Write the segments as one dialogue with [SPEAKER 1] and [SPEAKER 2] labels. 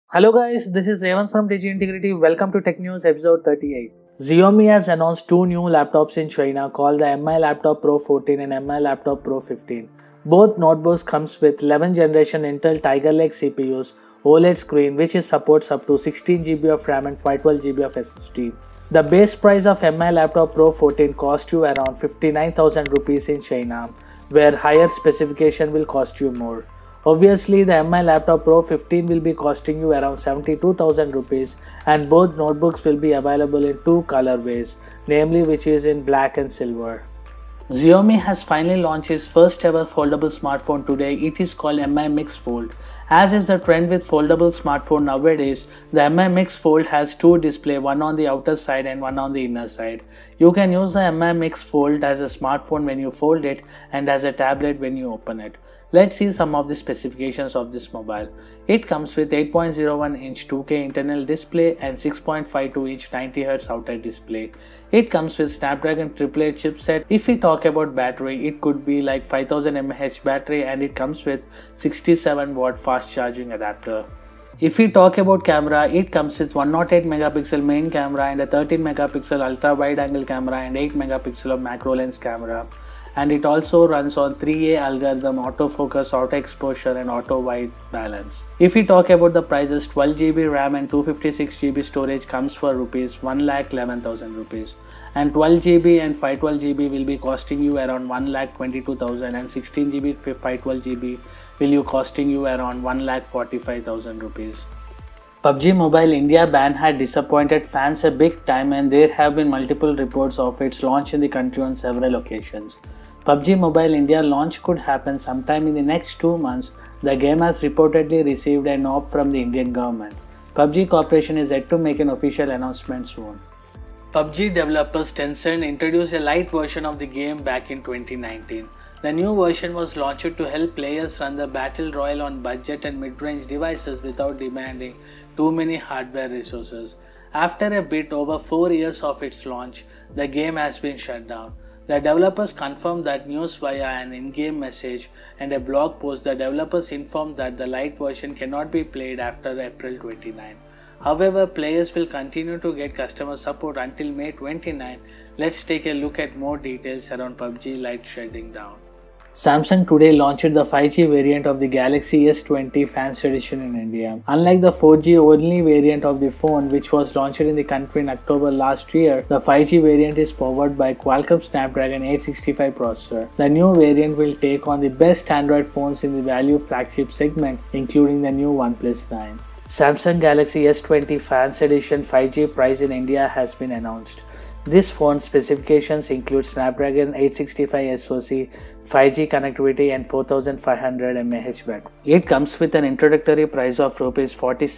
[SPEAKER 1] Hello guys, this is Evan from Digi Integrity. Welcome to Tech News episode 38. Xiaomi has announced two new laptops in China called the Mi Laptop Pro 14 and Mi Laptop Pro 15. Both notebooks comes with 11th generation Intel Tiger Lake CPUs, OLED screen which supports up to 16GB of RAM and 512GB of SSD. The base price of Mi Laptop Pro 14 cost you around 59,000 rupees in China, where higher specification will cost you more. Obviously, the Mi Laptop Pro 15 will be costing you around 72,000 rupees, and both notebooks will be available in two colorways, namely which is in black and silver. Xiaomi has finally launched its first ever foldable smartphone today. It is called Mi Mix Fold. As is the trend with foldable smartphone nowadays, the Mi Mix Fold has two displays, one on the outer side and one on the inner side. You can use the Mi Mix Fold as a smartphone when you fold it and as a tablet when you open it. Let's see some of the specifications of this mobile. It comes with 8.01-inch 2K internal display and 6.52-inch 90Hz outer display. It comes with Snapdragon 888 chipset. If we talk about battery, it could be like 5000 mAh battery, and it comes with 67-watt fast charging adapter. If we talk about camera, it comes with 108 megapixel main camera and a 13 megapixel ultra wide angle camera and 8 megapixel of macro lens camera. And it also runs on 3A algorithm, autofocus, auto exposure and auto white balance. If we talk about the prices, 12GB RAM and 256GB storage comes for rupees 1,11,000 rupees, and 12GB and 512GB will be costing you around 1,22,000, and 16GB 512GB will you costing you around 1,45,000 rupees. PUBG Mobile India ban had disappointed fans a big time, and there have been multiple reports of its launch in the country on several occasions. PUBG Mobile India launch could happen sometime in the next 2 months. The game has reportedly received an op from the Indian government. PUBG Corporation is yet to make an official announcement soon. PUBG developers Tencent introduced a light version of the game back in 2019. The new version was launched to help players run the battle royale on budget and mid-range devices without demanding too many hardware resources. After a bit over 4 years of its launch, the game has been shut down. The developers confirmed that news via an in-game message and a blog post. The developers informed that the light version cannot be played after April 29. However, players will continue to get customer support until May 29. Let's take a look at more details around PUBG Lite shutting down. Samsung today launched the 5G variant of the Galaxy S20 Fans Edition in India. Unlike the 4G only variant of the phone, which was launched in the country in October last year, the 5G variant is powered by Qualcomm Snapdragon 865 processor. The new variant will take on the best Android phones in the value flagship segment, including the new OnePlus 9. Samsung Galaxy S20 Fans Edition 5G price in India has been announced. This phone's specifications include Snapdragon 865 SoC, 5G connectivity and 4500 mAh battery. It comes with an introductory price of Rs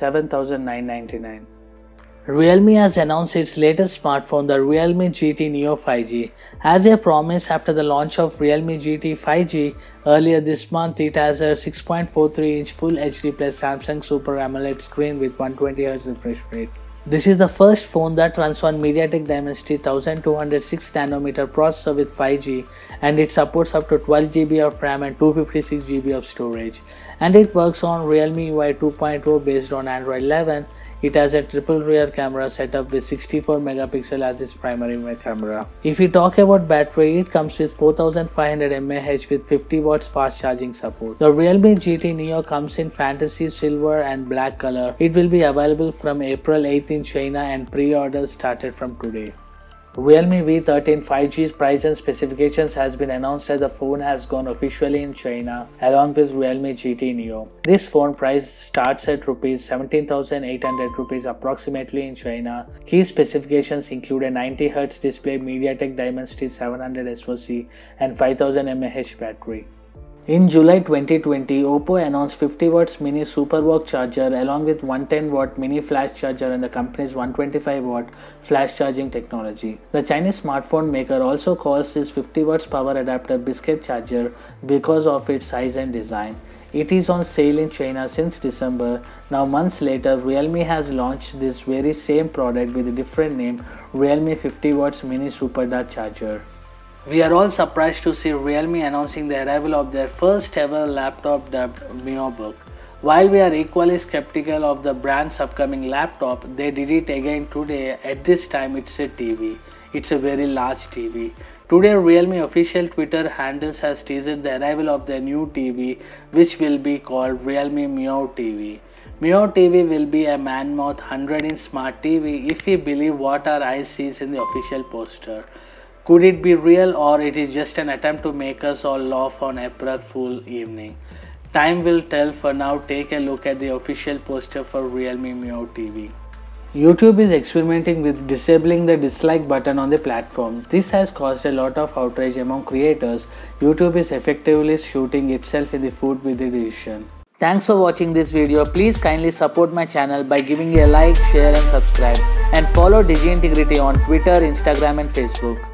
[SPEAKER 1] 47,999. Realme has announced its latest smartphone, the Realme GT Neo 5G. As a promise after the launch of Realme GT 5G earlier this month, it has a 6.43-inch Full HD plus Samsung Super AMOLED screen with 120Hz refresh rate. This is the first phone that runs on MediaTek Dimensity 1206nm processor with 5G, and it supports up to 12GB of RAM and 256GB of storage. And it works on Realme UI 2.0 based on Android 11. It has a triple rear camera setup with 64 megapixel as its primary camera. If we talk about battery, it comes with 4500 mAh with 50 watts fast charging support. The Realme GT Neo comes in fantasy silver and black color. It will be available from April 8th in China, and pre-orders started from today. Realme V13 5G's price and specifications has been announced as the phone has gone officially in China along with Realme GT Neo. This phone price starts at Rs 17,800 rupees approximately in China. Key specifications include a 90Hz display, MediaTek Dimensity 700 SoC and 5000 mAh battery. In July 2020, Oppo announced 50 watts mini SuperVOOC charger along with 110 watt mini flash charger and the company's 125 watt flash charging technology. The Chinese smartphone maker also calls this 50 watts power adapter biscuit charger because of its size and design. It is on sale in China since December. Now months later, Realme has launched this very same product with a different name, Realme 50 watts mini SuperDart charger. We are all surprised to see Realme announcing the arrival of their first ever laptop dubbed MioBook. While we are equally skeptical of the brand's upcoming laptop, they did it again today. At this time, it's a TV. It's a very large TV. Today, Realme official Twitter handles has teased the arrival of their new TV, which will be called Realme Meow TV. Meow TV will be a man-mouth 100-inch smart TV if we believe what our eyes sees in the official poster. Could it be real, or it is just an attempt to make us all laugh on April Fool evening? Time will tell. For now, take a look at the official poster for Realme Meow TV. YouTube is experimenting with disabling the dislike button on the platform. This has caused a lot of outrage among creators. YouTube is effectively shooting itself in the foot with the decision. Thanks for watching this video. Please kindly support my channel by giving a like, share and subscribe. And follow DigiIntegrity on Twitter, Instagram and Facebook.